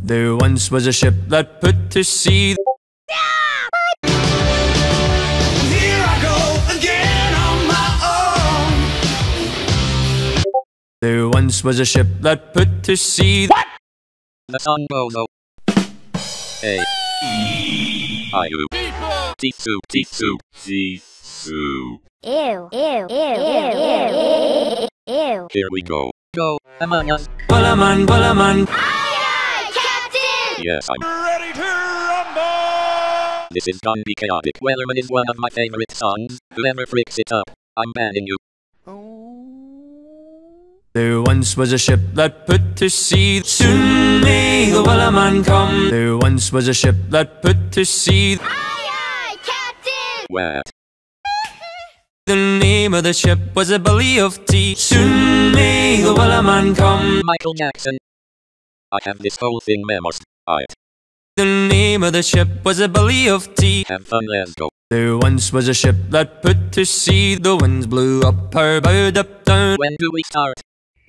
There once was a ship that put to sea. Here I go again on my own. There once was a ship that put to sea. What? The sun bozo. Hey. I-U. T-soup, T-soup, T-soup. Ew, ew, ew, ew, ew, ew. Here we go. Go, Among Us. Wellerman, Wellerman. Aye, aye, Captain! Yes, I'm Ready to rumble! This is gonna be chaotic. Wellerman is one of my favorite songs. Whoever freaks it up, I'm banning you. There once was a ship that put to sea. Soon may the Wellerman come. There once was a ship that put to sea. Aye, aye, Captain! What? The name of the ship was a belly of tea. Soon may the Wellerman come. Michael Jackson. I have this whole thing memorized. The name of the ship was a belly of tea. Have fun, let's go. There once was a ship that put to sea. The winds blew up her bow, up down. When do we start?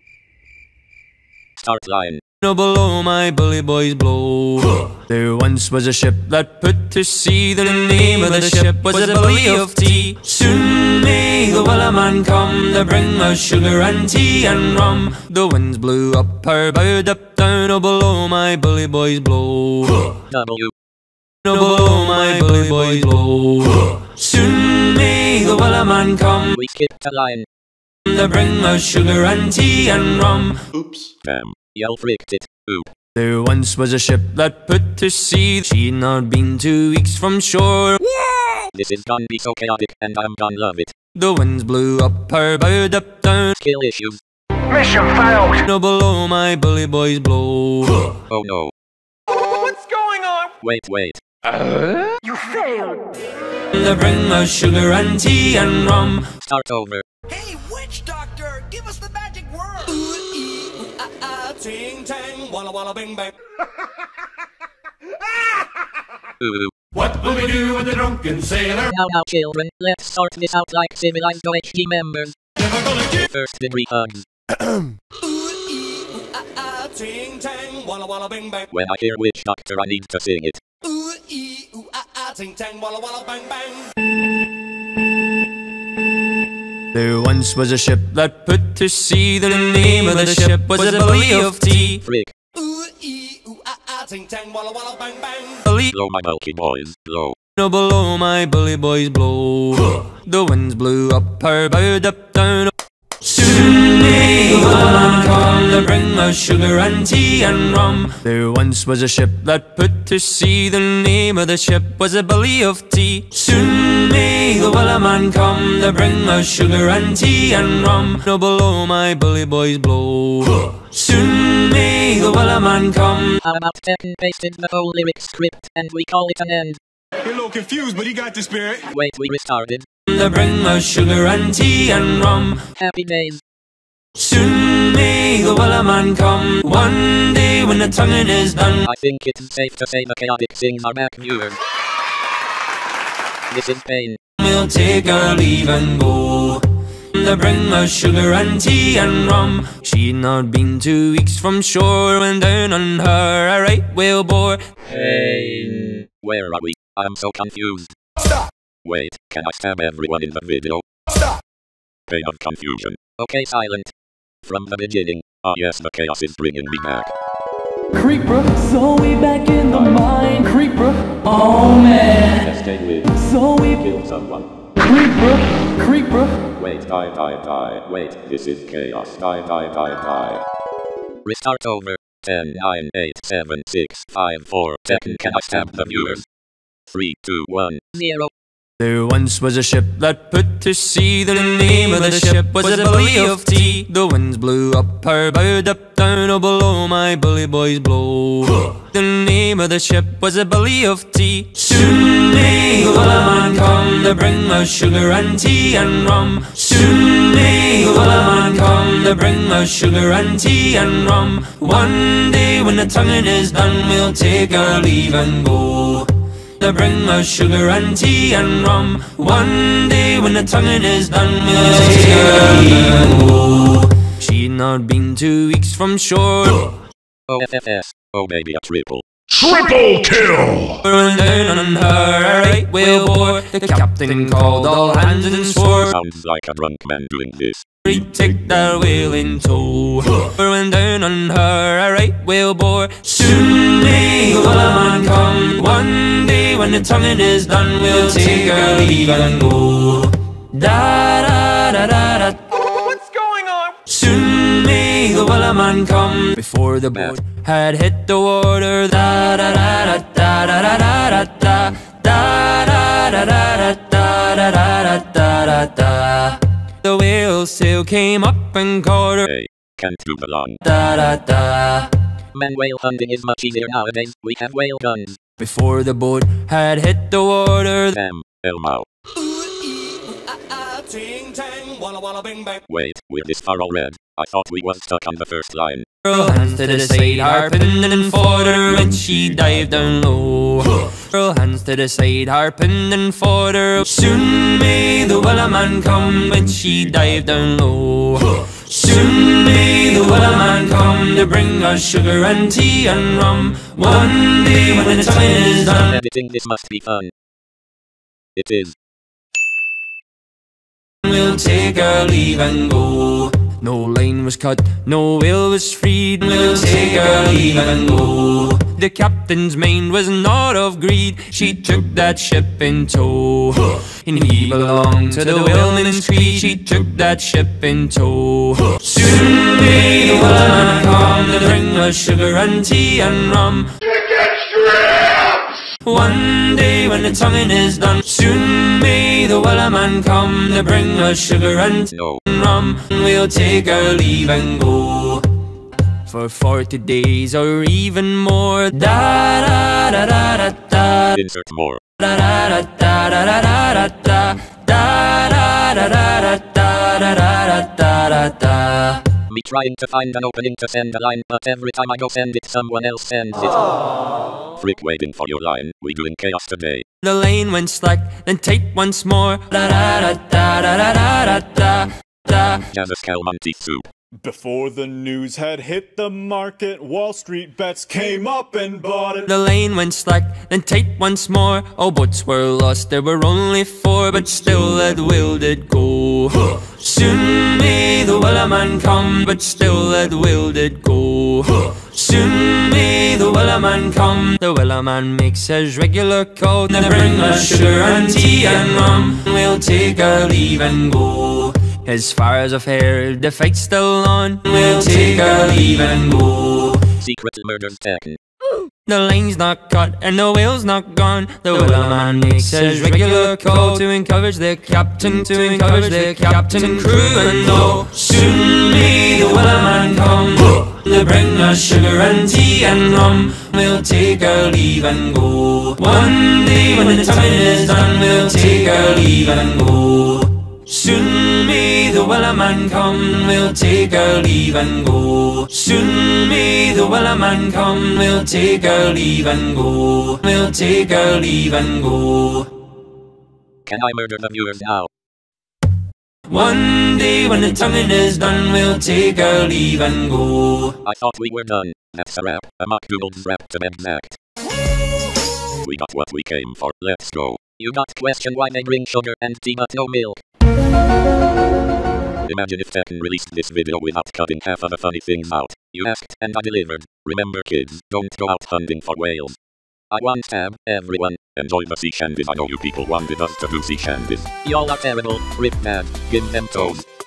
Start line. No below my bully boys blow. There once was a ship that put to sea. The name of the ship was a belly of tea. Soon may the Wellerman come to bring us sugar and tea and rum. The winds blew up her bow, up down. No below my bully boys blow. W. No below my bully boys blow. Soon may the Wellerman come We skipped a line. to bring us sugar and tea and rum. Oops. Damn. Y'all freaked it. Oop. There once was a ship that put to sea. She'd not been 2 weeks from shore. This is gonna be so chaotic and I'm gonna love it. The winds blew up her bow, up down. Skill issues. Mission failed! No below my bully boys blow. Oh no. What's going on? Wait. You failed! To bring us sugar and tea and rum. Start over. Hey, witch doctor, give us the magic word! Ting tang, walla walla bing bang. Ooh. What will we do with the drunken sailor? Now children, let's sort this out like civilized wHaCkY members. Never gonna give. First degree hugs. Ting tang, walla walla bing bang. When I hear witch doctor I need to sing it. Ting tang, walla walla bang bang. There once was a ship that put to sea. The name of the ship was a belly of tea. Freak. Ting tang, walla walla bang bang. Belly. Blow my milky boys. Blow. No below my bully boys blow. The winds blew up her bow, up down. Soon may the Wellerman come to bring us sugar and tea and rum. There once was a ship that put to sea. The name of the ship was a belly of tea. Soon may the Wellerman come to bring us sugar and tea and rum. No below my bully boys blow. Soon may the Wellerman come. I'm about to pasted the whole lyric script and we call it an end. You're a little confused, but he got the spirit. Wait, we restarted. To bring us sugar and tea and rum. Happy days. Soon may the Wellerman come. One day when the tonguing is done. I think it's safe to say the chaotic things are back, viewers. This is pain. We'll take our leave and go. To bring us sugar and tea and rum. She'd not been 2 weeks from shore when down on her a right whale bore. Hey. Where are we? I'm so confused. Stop! Wait, can I stab everyone in the video? Stop! Pain of confusion. Okay, silent. From the beginning. Ah yes, the chaos is bringing me back. Creeper, so we back in the mine. Creeper, oh man. Escape with. So we Kill someone. Creeper. Wait, die. Wait, this is chaos. Die. Restart over. 10, 9, 8, 7, 6, 5, 4. Second, can I stab the viewers? 3, 2, 1, 0. There once was a ship that put to sea. The name of the ship was a belly of tea. The winds blew up her bow, up down. Oh below my bully boys blow. The name of the ship was a belly of tea. Soon may the Wellerman come to bring us sugar and tea and rum. Soon may the Wellerman come to bring us sugar and tea and rum. One day when the tonguing is done, we'll take our leave and go. To bring us sugar and tea and rum. One day when the tonguing is done, we'll take our leave and go. She'd not been 2 weeks from shore. OFFS. Oh maybe a triple. Triple kill! Run down on her a right whale bore. The captain called all hands and swore, Sounds like a drunk man doing this. we'd take that whale in tow. Run down on her a right whale bore. Soon may the Wellerman come. One day when the tonguing is done, we'll take our leave and go. Da da da da da. What's going on? Soon may the Wellerman come. Before the boat had hit the water, da da da da da da da da da da da da da da da da da da da. The whale sail came up and caught her. Hey, can't do the line. Da da da. Man, whale hunting is much easier nowadays. We have whale guns. Before the boat had hit the water, Damn, Elmo. Ting tang, walla walla bing bang. Wait, we're this far already. I thought we was stuck on the first line. girl hands to the side, harping and fought her when she dived down low. Girl hands to the side, harping and fought her. Soon may the Wellerman come when she dived down low. Soon may the Wellerman come to bring us sugar and tea and rum. One day when the time is done, Editing this must be fun. It is. we'll take our leave and go. No line was cut, no whale was freed. We'll take our leave and go. The captain's mind was not of greed. She took that ship in tow, and he belonged to the whaleman's creed. She took that ship in tow. Soon may the Wellerman come to bring us sugar and tea and rum. One day when the tonguing is done, soon may the Wellerman come to bring us sugar and rum. We'll take our leave and go for 40 days or even more. Da da da da da da. Insert more. Da da da da da da da da da da da da da da da da da. Me trying to find an opening to send a line, but every time I go send it, someone else sends it. Frick, waiting for your line. We doing chaos today. The lane went slack, then tight once more. Da da da da da da da da da. Jazzus Calmonte soup. Before the news had hit the market, Wall Street bets came up and bought it. The lane went slack, then tight once more. All boats were lost, there were only 4, but still that whale did go. Soon may the Wellerman come, but still that whale did go. Soon may the Wellerman come. The Wellerman makes his regular call to bring us sugar and tea and rum. We'll take our leave and go. As far as I've heard, the fight's still on. We'll take our leave and go. Secret murders Tekken. The line's not cut and the whale's not gone. The Wellerman makes his regular call to encourage the captain, to encourage the captain and crew and all. Soon may the Wellerman come to bring us sugar and tea and rum. We'll take our leave and go. One day when the time is done, we'll take our leave and go. Soon may the Wellerman come, we'll take our leave and go. Soon may the Wellerman come, we'll take our leave and go. We'll take our leave and go. Can I murder the viewers now? One day when the tonguing is done, we'll take our leave and go. I thought we were done. That's a wrap. A McDonald's wrap to be exact. We got what we came for. Let's go. You got question why they bring sugar and tea but no milk. Imagine if Tekken released this video without cutting half of the funny things out. You asked and I delivered. Remember kids, don't go out hunting for whales. I want tab, everyone. Enjoy the sea shanties. I know you people wanted us to do sea shanties. Y'all are terrible. Rip bad. Give them toes.